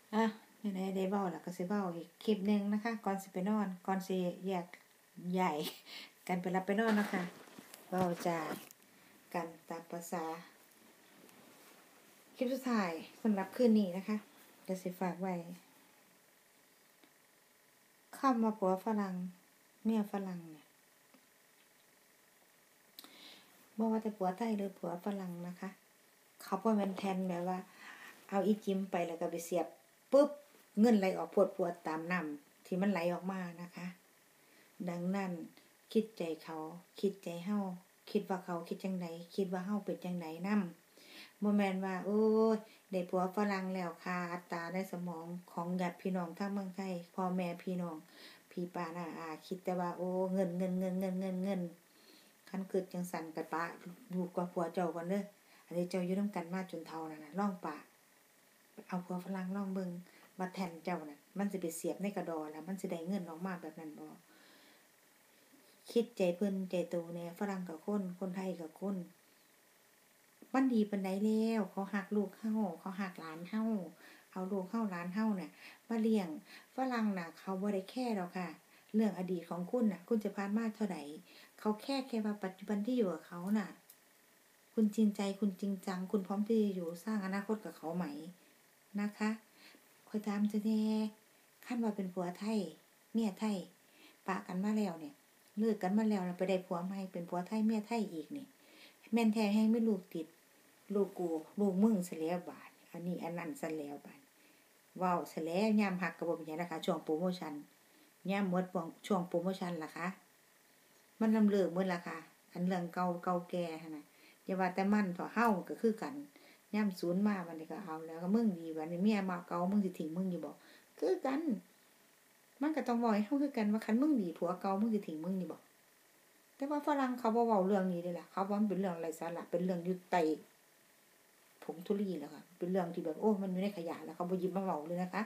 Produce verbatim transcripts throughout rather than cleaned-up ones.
อ่ะไหนๆได้เว้าแล้วก็สิเว้าอีกคลิปหนึงนะคะก่อนสิไปนอนก่อนสิแยกย้ายกันไปหลับไปนอนเนาะค่ะเว้าจากันตามประสาคลิปสุดท้ายสำหรับคืนนี้นะคะก็สิฝากไว้คำว่าผัวฝรั่งเมียฝรั่งเนี่ยบ่ว่าแต่ผัวไทยหรือผัวฝรั่งนะคะเขาบ่แม่นแทนแบบว่าเอาอีจิมไปแล้วก็ไปเสียบปึ๊บเงินไหลออกพรวดๆตามน้ำที่มันไหลออกมานะคะดังนั้นคิดใจเขาคิดใจเฮาคิดว่าเขาคิดจังไดคิดว่าเฮาเป็นจังไดนำบ่แม่นว่าโอ้ยได้ผัวฝรั่งแล้วค่าอัตราในสมองของญาติพี่น้องทางเมืองไทยพ่อแม่พี่น้องพี่ป้าน้าอาคิดแต่ว่าโอ้เงินเงินเงินเงินเงินเงินคันคิดจังซั่นก็ปะอยู่กับผัวเจ้าก่อนเด้ออันนี้เจ้าอยู่นำกันมาจนเฒ่านั่นน่ะลองปะเอาผัวฝรั่งลองเบิ่งว่าแทนเจ้าน่ะมันสิไปเสียบในกระดอแล้วมันสิได้เงินออกมาแบบนั้นบ่คิดใจเพิ่นใจโตแหน่ฝรั่งก็คนคนไทยก็คนมันดีปานใดแล้วเขารักลูกเฮาเขารักหลานเฮาเอาลูกเฮาหลานเฮาน่ะมาเลี้ยงฝรั่งน่ะเขาบ่ได้แคร์ดอกค่ะเรื่องอดีตของคุณน่ะคุณจะผ่านมาเท่าใดเขาแค่แค่ว่าปัจจุบันที่อยู่กับเขาน่ะคุณจริงใจคุณจริงจังคุณพร้อมที่จะอยู่สร้างอนาคตกับเขาไหมนะคะข้อยถามจังแหน่คันว่าเป็นผัวไทยเมียไทยปะกันมาแล้วเนี่ยเลิกกันมาแล้วแล้วไปได้ผัวใหม่เป็นผัวไทยเมียไทยอีกนี่แม่นแท้แฮงมีลูกติดลูกกูลูกมึงซะแล้วบาดอันนี้อันนั้นซะแล้วบาดเว้าซะแล้วยามฮักก็บ่เป็นหยังนะคะช่วงโปรโมชันยามหมดช่วงโปรโมชันล่ะคะมันลำเลิกหมดล่ะค่ะอันเรื่องเก่าเก่าแก่หั่นน่ะอย่าว่าแต่มันเถาะเฮาก็คือกันยามศูนย์มาบัดนี้ก็เอาแล้วก็มึงดีบัดนี้เมียมาเก่ามึงสิทิ้งมึงอยู่บ่คือกันมันก็ต้องเว้าให้เฮาคือกันว่าคันมึงดีผัวเก่ามึงสิทิ้งมึงนี่บ่แต่ว่าฝรั่งเขาบ่เว้าเรื่องนี้เดะล่ะเขาว่ามันเป็นเรื่องไร้สาระเป็นเรื่องอยู่ใต้ผงธุลีแล้วค่ะเป็นเรื่องที่แบบโอ้มันอยู่ในขยะแล้วเขาบ่หยิบมาเว้าเลยนะคะ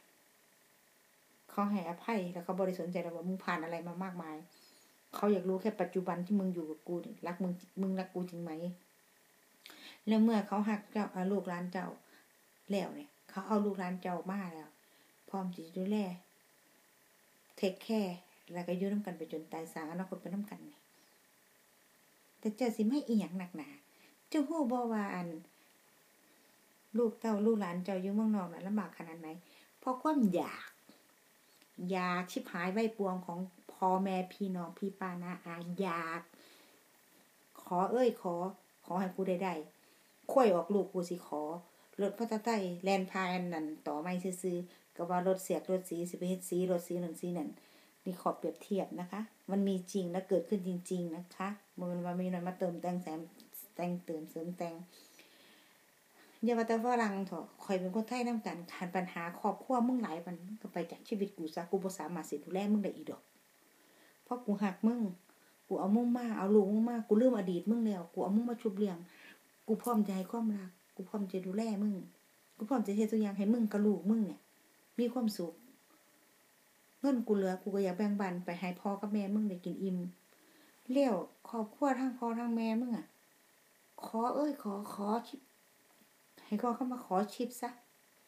เขาให้อภัยแล้วเขาบ่ได้สนใจแล้วว่ามึงผ่านอะไรมามากมายเขาอยากรู้แค่ปัจจุบันที่มึงอยู่กับกูนี่รักมึงมึงรักกูจริงไหมแล้วเมื่อเขารักเจ้าลูกหลานเจ้าแล้วเนี่ยเขาเอาลูกหลานเจ้ามาแล้วพร้อมที่จะดูแลเทคแคร์แล้วก็อยู่นำกันไปจนตายสร้างอนาคตไปนำกันนี่แต่เจ้าสิมาอีหยังหนักหนาเจ้าฮู้บ่ว่าอันลูกเต้าลูกหลานเจ้าอยู่เมืองนอกน่ะลำบากขนาดไหนเพราะความอยากอยากชิบหายไว้ปวงของพ่อแม่พี่น้องพี่ป้าน้าอาอยากขอเอ้ยขอขอให้กูได้ได้ค่อยออกลูกกูสิขอรถมอเตอร์ไซค์แล่นผ่านนั่นต่อไม้ซื่อๆก็ว่ารถเสียกรถสีสิไปเฮ็ดสีรถสีนั่นสีนั่นนี่ขอเปรียบเทียบนะคะมันมีจริงและเกิดขึ้นจริงๆนะคะบ่แม่นว่ามีน้อยมาเติมแต่งแสมแต่งเติมเสริมแต่งอย่าว่าแต่ฝรั่งเถาะข้อยเป็นคนไทยนำกันคันปัญหาครอบครัวมึงหลายปานก็ไปจากชีวิตกูซะกูบ่สามารถสิดูแลมึงได้อีกดอกเพราะกูรักมึงกูเอามึงมาเอาลูกมึงมากูลืมอดีตมึงแล้วกูเอามึงมาชุบเลี้ยงกูพร้อมจะให้ความรักกูพร้อมจะดูแลมึงกูพร้อมจะเฮ็ดทุกอย่างให้มึงกับลูกมึงเนี่ยมีความสุขเงินกูเหลือกูก็อยากแบ่งปันไปให้พ่อกับแม่มึงได้กินอิ่มแล้วครอบครัวทั้งพ่อทั้งแม่มึงอ่ะขอเอ้ยขอขอคิดให้เขาเข้ามาขอชิปซะ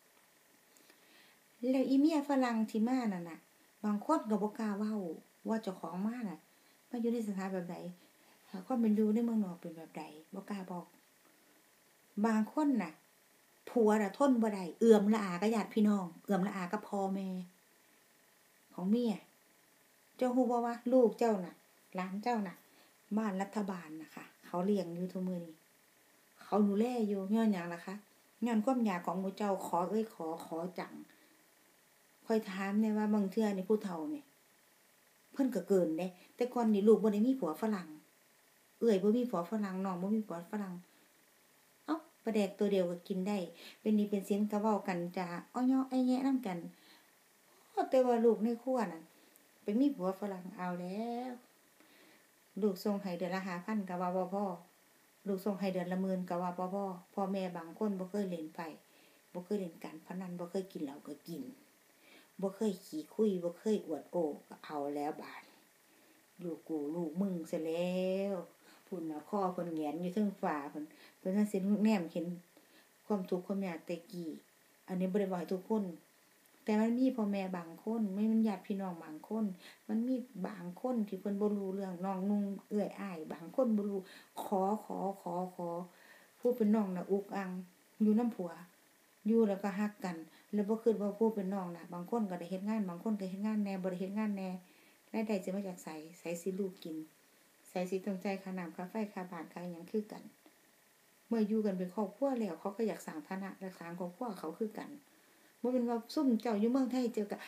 แล้วอีเมียฝรั่งที่มานั่นน่ะบางคนก็บ่กล้าเว้าว่าเจ้าของมาน่ะมาอยู่ในสถานแบบใดความเป็นอยู่ในเมืองนอกเป็นแบบใดบ่กล้าบอกบางคนน่ะผัวน่ะทนบ่ได้เอื้อมละอากับญาติพี่น้องเอื้อมละอากับพ่อแม่ของเมียเจ้าฮู้บ่ว่าลูกเจ้าน่ะหลานเจ้าน่ะบ้านรัฐบาลน่ะค่ะเขาเลี้ยงอยู่ทุกมื้อนี้เขาดูแลอยู่ย้อนหยังล่ะคะย้อนความอยากของหมู่เจ้าขอเอ้ยขอขอจังค่อยถามแน่ว่าบางเทื่อนี่ผู้เฒ่านี่เพิ่นก็เกินเด้แต่ก่อนนี่ลูกบ่ได้มีผัวฝรั่งเอื้อยบ่มีผัวฝรั่งน้องบ่มีผัวฝรั่งเอ้าปลาแดกตัวเดียวก็กินได้เป็นหนี้เป็นสินก็เว้ากันจ้าอ้อย้อแอ้แยะนำกันแต่ว่าลูกในครัวนั่นไปมีผัวฝรั่งเอาแล้วลูกส่งให้เดือนละ ห้าพัน ก็ว่าบ่พอลูกส่งให้เดือนละ หมื่น ก็ว่าบ่พอพ่อแม่บางคนบ่เคยเล่นไพ่บ่เคยเล่นการพนันบ่เคยกินเหล้าก็กินบ่เคยขี้คุยบ่เคยอวดโอ้ก็เอาแล้วบาดลูกกูลูกมึงซะแล้วพุ่นน่ะคอเพิ่นแหงนอยู่เทิงฟ้าเพิ่นเพิ่นทังสิแนมเห็นความทุกข์ความยากแต่กี้ออันนี้บ่ได้บอกให้ทุกคนแต่มันมีพ่อแม่บางคนไม่มันญาติพี่น้องบางคนมันมีบางคนที่เพิ่นบ่รู้เรื่องน้องนุ่งเอื้อยอ้ายบางคนบ่รู้ขอขอขอขอผู้เป็นน้องน่ะอุกอังอยู่นำผัวอยู่แล้วก็ฮักกันแล้วบ่คิดว่าผู้เป็นน้องน่ะบางคนก็ได้เฮ็ดงานบางคนก็เฮ็ดงานแหน่บ่ได้เฮ็ดงานแหน่รายได้สิมาจากไสไสสิลูกกินไสสิต้องจ่ายค่าน้ำค่าไฟค่าบ้านค่าหยังคือกันเมื่ออยู่กันเป็นครอบครัวแล้วเขาก็อยากสร้างฐานะและสร้างครอบครัวเขาคือกันบ่แม่นว่าซุ่มเจ้าอยู่เมืองไทยเจอก็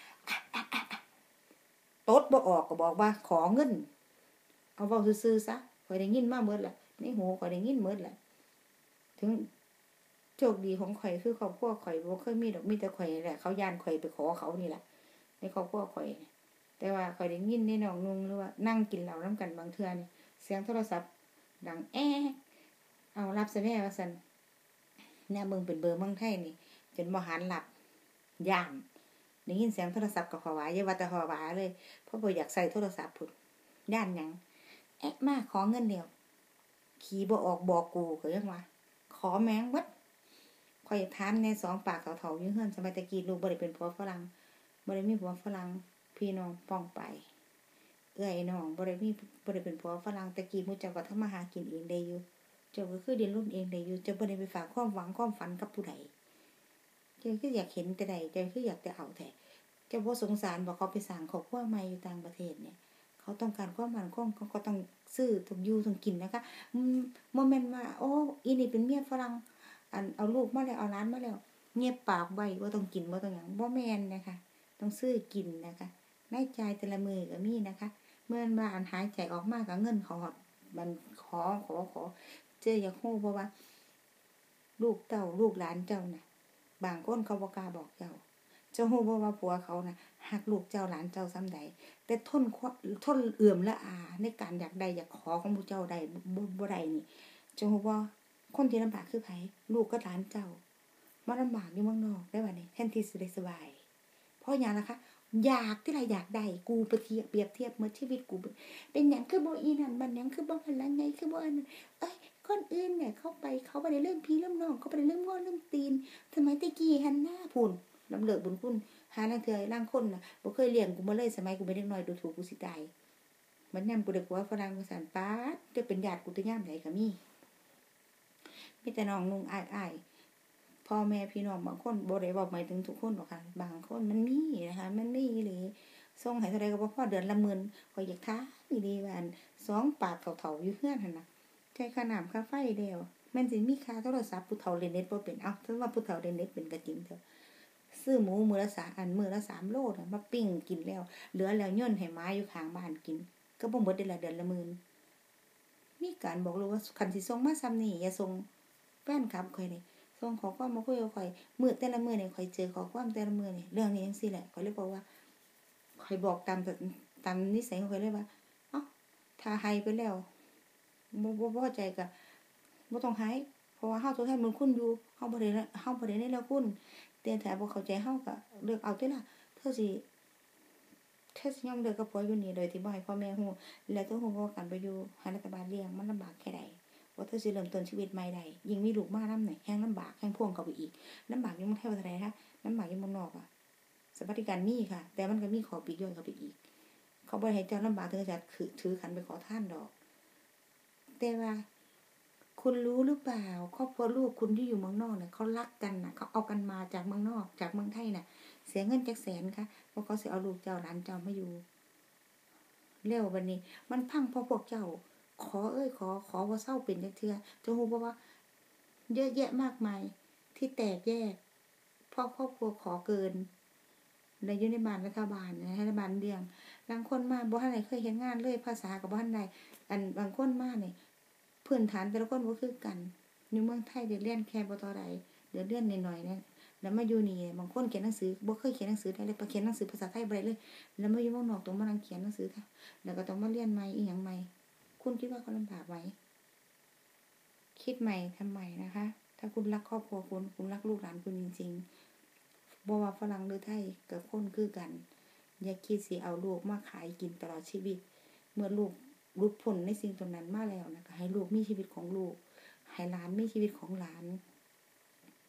ตดบ่ออกก็บอกว่าขอเงินเอาเว้าซื่อๆซะข้อยได้ยินมาหมดแล้วในหูข้อยได้ยินหมดแล้วถึงโชคดีของข่อยคือครอบครัวข่อยบ่เคยมีดอกมีแต่ข่อยนี่แหละเขาย้านข่อยไปขอเขานี่แหละในครอบครัวข่อยแต่ว่าข่อยได้ยินในน้องนุ่งหรือว่านั่งกินเหล้านำกันบางเทื่อนี่เสียงโทรศัพท์ดังแอ๊ะเอารับซะแม่ว่าซั่นแนวเบิ่งเป็นเบอร์เมืองไทยนี่จนบ่หันหลับย้านได้ยินเสียงโทรศัพท์ก็ภาวะอย่าว่าแต่ภาวะเลยเพราะบ่อยากใช้โทรศัพท์พุ่นย้านหยังแอ๊ะมาขอเงินแล้วขี้บ่ออกบอกกูก็ยังว่าขอแม่งเบิดข่อยถามแน่สองปากเฒ่าๆอยู่เฮือนสมัยตะกี้ลูกบ่ได้เป็นผัวฝรั่งบ่ได้มีผัวฝรั่งพี่น้องป้องไปเอื้อยน้องบ่ได้มีบ่ได้เป็นผัวฝรั่งตะกี้หมู่เจ้าก็ทำมาหากินเองได้อยู่เจ้าก็คือเรียนรู้เองได้อยู่เจ้าบ่ได้ไปฝากความหวังความฝันกับผู้ใดเจ้าคืออยากเห็นแต่ใดเจ้าคืออยากแต่เอาแต่เจ้าบ่สงสารบ่เขาไปสร้างครอบครัวใหม่อยู่ต่างประเทศเนี่ยเขาต้องการความมั่นคงเขาก็ต้องซื้อต้องอยู่ต้องกินนะคะอืมบ่แม่นว่าโอ้อีนี่เป็นเมียฝรั่งอันเอาลูกมาแล้วเอาหลานมาแล้วเงียบปากไว้บ่ต้องกินบ่ต้องหยังบ่แม่นนะคะต้องซื้อกินนะคะรายจ่ายแต่ละมื้อก็มีนะคะเมื่อว่าอันหายใจออกมาก็เงินเขามันขอขอขอเจ้าอยากรู้บ่ว่าลูกเต้าลูกหลานเจ้าน่ะบางคนเขาบ่กล้าบอกเจ้าเจ้ารู้บ่ว่าผัวเขาน่ะฮักลูกเจ้าหลานเจ้าส่ำใดแต่ทนทนเอื้อมละอาในการอยากได้อยากขอของผู้เจ้าได้บ่บ่ได้นี่เจ้ารู้บ่คนที่ลำบากคือไผลูกกับหลานเจ้ามาลำบากอยู่เมืองนอกได้บัดนี้แทนที่สิได้สบายเพราะหยังล่ะคะอยากที่ไรอยากได้กูไปเทียบเปรียบเทียบเมื่อชีวิตกูเป็นหยังคือบ่อีนั่นบัดหยังคือบ่หั่นล่ะไงคือบ่อันนั้นเอ้ยคนอื่นเนี่ยเข้าไปเขาบ่ได้เรื่องพี่เรื่องน้องเขาบ่ได้เรื่องง้อเรื่องตีนสมัยตะกี้หั่นหน้าพุ่นลำเลิกบุญคุณหาลางเทื่อลางคนน่ะบ่เคยเลี้ยงกูมาเลยสมัยกูเป็นเด็กน้อยดูถูกกูสิตายมันยามกูได้ผัวฝรั่งว่าซั่นป๊าดจะเป็นญาติกูแต่ยามใดก็มีมีแต่น้องนุ่งอ้ายๆพ่อแม่พี่น้องบางคนบ่ได้เว้าหมายถึงทุกคนหรอกค่ะบางคนมันมีนะคะมันมีอีหลีส่งให้เท่าใดก็บ่พอเดือนละหมื่นข้อยอยากถามอีหลีว่าอันสองปากเฒ่าๆอยู่เฮือนหั่นน่ะจ่ายค่าน้ำค่าไฟแล้วแม่นสิมีค่าโทรศัพท์ผู้เฒ่าเล่นเน็ตบ่เป็นเอ้าถ้าว่าผู้เฒ่าเล่นเน็ตเป็นก็จริงเถอะซื้อหมูมื้อละสามอันมื้อละสามโลน่ะมาปิ้งกินแล้วเหลือแล้วย่นให้หมาอยู่ข้างบ้านกินก็บ่หมดได้ละเดือนละหมื่นมีการบอกเลยว่าคันสิส่งมาซ้ำนี่อย่าส่งแฟนคลับข่อยนี่ส่งข้อความมาคุยกับข่อยมื้อแต่ละมื้อนี่ข่อยเจอข้อความแต่ละมื้อนี่เรื่องนี้จังซี่แหละข่อยเลยบอกว่าข่อยบอกตามตามนิสัยของข่อยเลยว่าเอ้าถ้าให้ไปแล้วบ่บ่พอใจก็บ่ต้องให้เพราะว่าเฮาต้องให้มันคุณอยู่เฮาบ่ได้เฮาบ่ได้ในแล้วคุณแต่ถ้าบ่เข้าใจเฮาก็เลือกเอาติล่ะเธอสิเธอสิยอมเลิกกับผัวอยู่นี่โดยที่บ่ให้พ่อแม่ฮู้แล้วเธอฮู้บ่ว่าการไปอยู่ให้รัฐบาลเลี้ยงมันลำบากแค่ใดว่าเธอสิเริ่มต้นชีวิตใหม่ได้ยิ่งมีลูกมานำนี่แฮงลำบากแฮงพ่วงเข้าไปอีกลำบากอยู่เมืองไทยว่าเท่าใดคะลำบากอยู่เมืองนอกอะสวัสดิการมีค่ะแต่มันก็มีข้อปลีกย่อยเข้าไปอีกเขาบ่ให้เจ้าลำบากถึงจะคือถือขันไปขอทานดอกแต่ว่าคุณรู้หรือเปล่าครอบครัวลูกคุณที่อยู่เมืองนอกเนี่ยเขารักกันน่ะเขาเอากันมาจากเมืองนอกจากเมืองไทยน่ะเสียเงินจักแสนค่ะเพราะเขาสิเอาลูกเจ้าหลานเจ้ามาอยู่แล้วบัดนี้มันพังเพราะพวกเจ้าขอเอ้ยขอขอบ่เซาเป็นจักเทื่อจะฮู้บ่ว่าเยอะแยะมากมายที่แตกแยกเพราะครอบครัวขอเกินในอยู่ในบ้านรัฐบาลนะรัฐบาลเลี้ยงบางคนมาบ่ทันได้เคยเฮ็ดงานเลยภาษาก็บ่ทันได้อันบางคนมานี่พื้นฐานแต่ละคนบ่คือกันอยู่เมืองไทยได้เรียนแค่บ่เท่าใดเดี๋ยวเรียนน้อยๆนะแล้วมาอยู่นี่บางคนเขียนหนังสือบ่เคยเขียนหนังสือได้เลยไปเขียนหนังสือภาษาไทยบ่ได้เลยแล้วมาอยู่เมืองนอกต้องมานั่งเขียนหนังสือค่ะแล้วก็ต้องมาเรียนใหม่อีหยังใหม่คุณคิดว่าเขาลำบากไหมคิดใหม่ทำใหม่นะคะถ้าคุณรักครอบครัวคุณคุณรักลูกหลานคุณจริงๆบ่ว่าฝรั่งหรือไทยก็คนคือกันอย่าคิดสิเอาลูกมาขายกินตลอดชีวิตเมื่อลูกหลุดพ้นในสิ่งตรงนั้นมาแล้วนะคะให้ลูกมีชีวิตของลูกให้หลานมีชีวิตของหลาน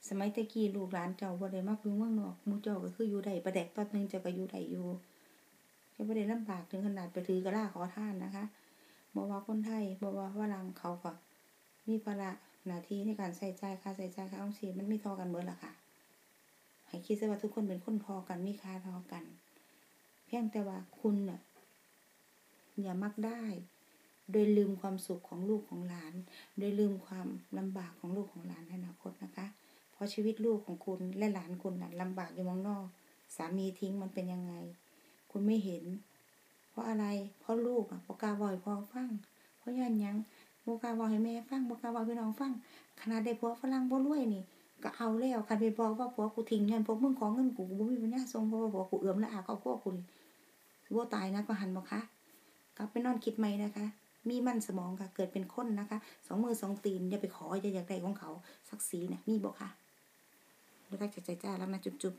สมัยตะกี้ลูกหลานเจ้าบ่ได้มาอยู่เมืองนอกหมู่เจ้าก็คืออยู่ได้ประแดกตอนนึงเจ้าก็อยู่ได้อยู่เจ้าบ่ได้ลำบากถึงขนาดไปถือกะลาขอทานนะคะบ่ว่าคนไทยบ่ว่าฝรั่งเขาก็มีภาระหน้าที่ในการใช้จ่ายค่าใช้จ่ายค่าออมสินมันมีเท่ากันเบิดล่ะค่ะให้คิดซะว่าทุกคนเป็นคนเท่ากันมีค่าเท่ากันเพียงแต่ว่าคุณน่ะอย่ามักได้โดยลืมความสุขของลูกของหลานโดยลืมความลำบากของลูกของหลานในอนาคตนะคะเพราะชีวิตลูกของคุณและหลานคุณน่ะลำบากอยู่เมืองนอกสามีทิ้งมันเป็นยังไงคุณไม่เห็นเพราะอะไรเพราะลูกอ่ะบ่กล้าเว้าให้พ่อฟังเพราะย้อนหยังบ่กล้าเว้าให้แม่ฟังบ่กล้าเว้าให้พี่น้องฟังขนาดได้ผัวฝรั่งบ่รวยนี่ก็เอาแล้วคันไปบอกว่าผัวกูทิ้งย้อนพวกมึงขอเงินกูกูบ่มีปัญญาส่งเพราะว่าผัวกูเอื้อมละอาครอบครัวกูนี่สิบ่ตายนะก็หันบ่คะกลับไปนอนคิดใหม่นะคะมีมันสมองค่ะเกิดเป็นคนนะคะสองมือสองตีนอย่าไปขออย่าอยากได้ของเขาศักดิ์ศรีน่ะมีบ่คะบ่รักจากใจจ้าแล้วนะจุ๊บ